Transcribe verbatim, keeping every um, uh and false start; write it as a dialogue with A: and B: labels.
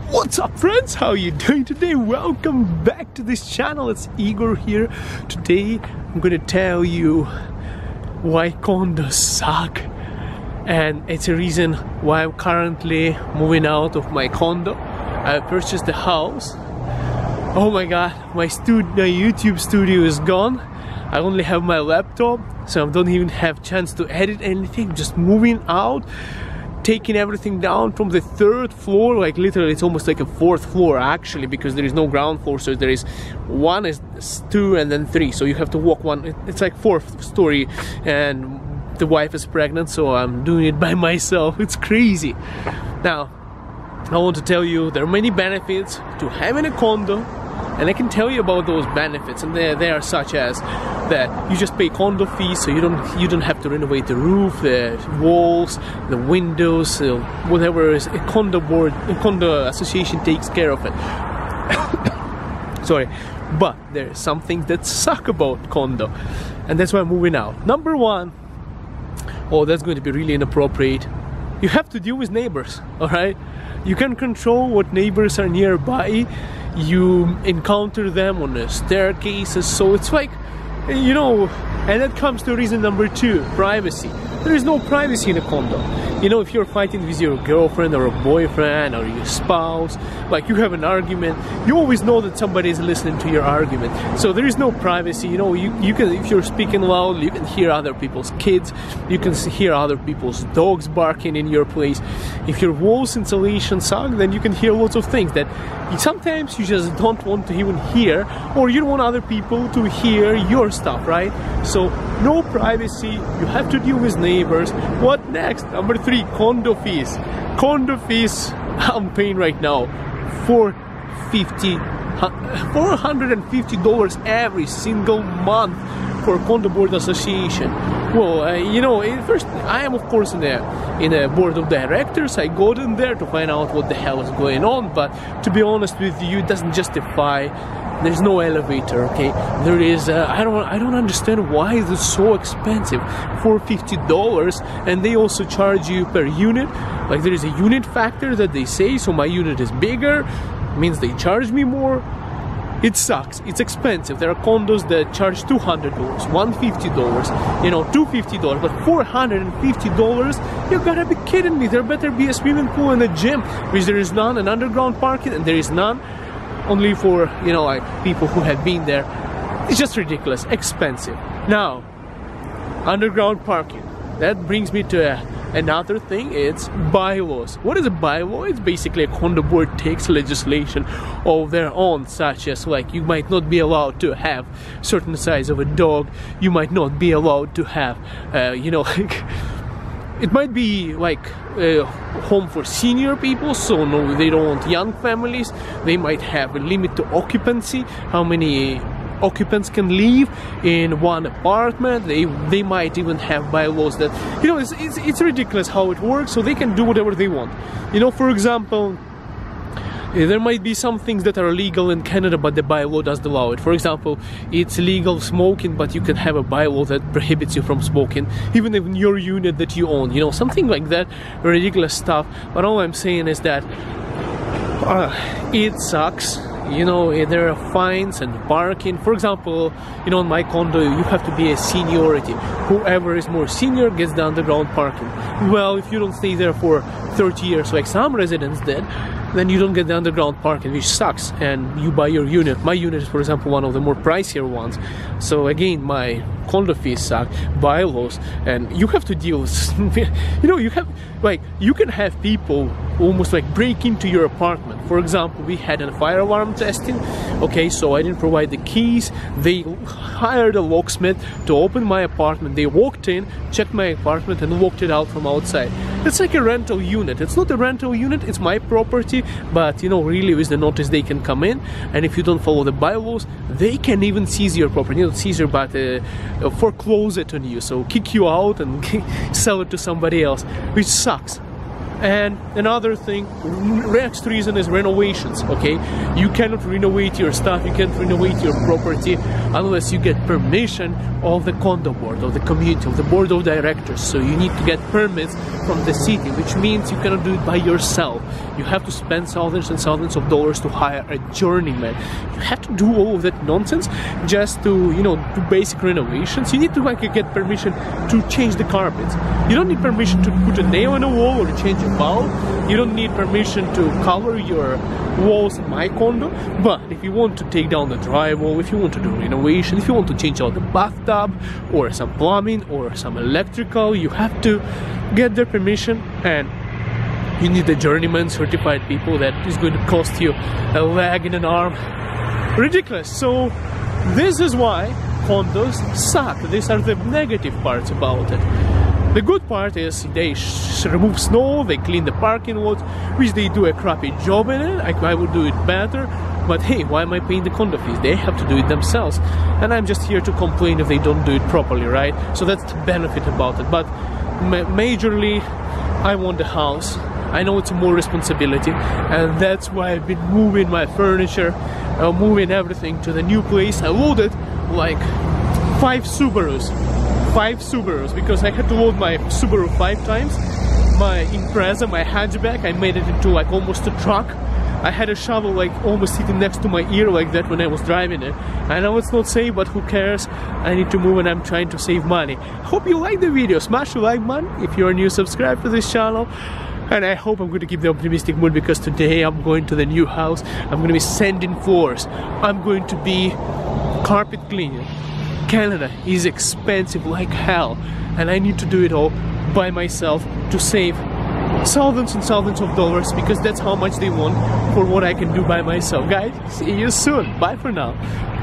A: What's up, friends? How are you doing today? Welcome back to this channel. It's Igor here. Today I'm gonna tell you why condos suck, and it's a reason why I'm currently moving out of my condo. I purchased a house. Oh my god, my, stud my YouTube studio is gone. I only have my laptop, so I don't even have chance to edit anything. Just moving out, taking everything down from the third floor, like literally it's almost like a fourth floor actually, because there is no ground floor. So there is one, is two, and then three, so you have to walk one. It's like fourth story, and the wife is pregnant, so I'm doing it by myself. It's crazy. Now I want to tell you there are many benefits to having a condo, and I can tell you about those benefits, and they, they are such as that you just pay condo fees, so you don't you don't have to renovate the roof, the walls, the windows, uh, whatever is a condo board, a condo association takes care of it. Sorry, but there are some things that suck about condo, and that's why I'm moving out. Number one, oh, that's going to be really inappropriate. You have to deal with neighbors, all right? You can control what neighbors are nearby. You encounter them on the staircases, so it's like, you know, and that comes to reason number two, privacy. There is no privacy in a condo. You know, if you're fighting with your girlfriend or a boyfriend or your spouse, like you have an argument, you always know that somebody is listening to your argument. So there is no privacy. You know, you, you can, if you're speaking loud, you can hear other people's kids, you can hear other people's dogs barking in your place. If your walls insulation suck, then you can hear lots of things that sometimes you just don't want to even hear, or you don't want other people to hear your stuff, right? So no privacy, you have to deal with neighbors. What next? Number three, condo fees. Condo fees I'm paying right now four hundred fifty dollars every single month for condo board association. Well, uh, you know, first I am of course in a in a board of directors. I go in there to find out what the hell is going on, but to be honest with you, it doesn't justify. There's no elevator, okay? There is. Uh, I don't. I don't understand why it's so expensive, four hundred fifty dollars, and they also charge you per unit. Like there is a unit factor that they say, so my unit is bigger, means they charge me more. It sucks. It's expensive. There are condos that charge two hundred dollars, one hundred fifty dollars, you know, two hundred fifty dollars, but four hundred fifty dollars? You gotta be kidding me. There better be a swimming pool and a gym, which there is none, an underground parking, and there is none. Only for, you know, like people who have been there. It's just ridiculous, expensive. Now, underground parking. That brings me to a, another thing. It's bylaws. What is a bylaw? It's basically a condo board takes legislation of their own, such as like you might not be allowed to have certain size of a dog. You might not be allowed to have, uh, you know, like. It might be like a home for senior people, so no, they don't want young families. They might have a limit to occupancy, how many occupants can live in one apartment. They they might even have bylaws that, you know, it's, it's, it's ridiculous how it works, so they can do whatever they want. You know, for example, there might be some things that are illegal in Canada, but the bylaw doesn't allow it. For example, it's illegal smoking, but you can have a bylaw that prohibits you from smoking, even in your unit that you own. You know, something like that, ridiculous stuff. But all I'm saying is that uh, it sucks. You know, there are fines and parking. For example, you know, in my condo, you have to be a seniority. Whoever is more senior gets the underground parking. Well, if you don't stay there for thirty years, like some residents did, then you don't get the underground parking, which sucks, and you buy your unit. My unit is, for example, one of the more pricier ones. So again, my condo fees suck, bylaws, and you have to deal with, you know, you have, like, you can have people almost like break into your apartment. For example, we had a fire alarm testing, okay, so I didn't provide the keys. They hired a locksmith to open my apartment. They walked in, checked my apartment, and walked it out from outside. It's like a rental unit. It's not a rental unit, it's my property, but you know, really with the notice they can come in, and if you don't follow the bylaws, they can even seize your property. Not seizure, but uh, foreclose it on you, so kick you out and sell it to somebody else, which sucks. And another thing, next reason is renovations, okay? You cannot renovate your stuff, you can't renovate your property unless you get permission of the condo board, of the community, of the board of directors. So you need to get permits from the city, which means you cannot do it by yourself. You have to spend thousands and thousands of dollars to hire a journeyman. You have to do all of that nonsense just to, you know, do basic renovations. You need to like get permission to change the carpets. You don't need permission to put a nail in a wall or to change a bulb. You don't need permission to color your walls in my condo. But if you want to take down the drywall, if you want to do renovation, if you want to change out the bathtub or some plumbing or some electrical, you have to get their permission, and you need a journeyman, certified people that is going to cost you a leg and an arm. Ridiculous. So this is why condos suck. These are the negative parts about it. The good part is they sh remove snow, they clean the parking lot, which they do a crappy job in it. I, I would do it better, but hey, why am I paying the condo fees? They have to do it themselves, and I'm just here to complain if they don't do it properly, right? So that's the benefit about it. But ma majorly, I want the house. I know it's more responsibility, and that's why I've been moving my furniture, uh, moving everything to the new place. I loaded like five Subarus. Five Subarus, because I had to load my Subaru five times. My Impreza, my hatchback, I made it into like almost a truck. I had a shovel like almost sitting next to my ear like that when I was driving it. I know it's not safe, but who cares? I need to move and I'm trying to save money. Hope you like the video. Smash the like button. If you are new, subscribe to this channel. And I hope I'm going to keep the optimistic mood, because today I'm going to the new house. I'm going to be sanding floors. I'm going to be carpet cleaning. Canada is expensive like hell, and I need to do it all by myself to save thousands and thousands of dollars, because that's how much they want for what I can do by myself. Guys, see you soon. Bye for now.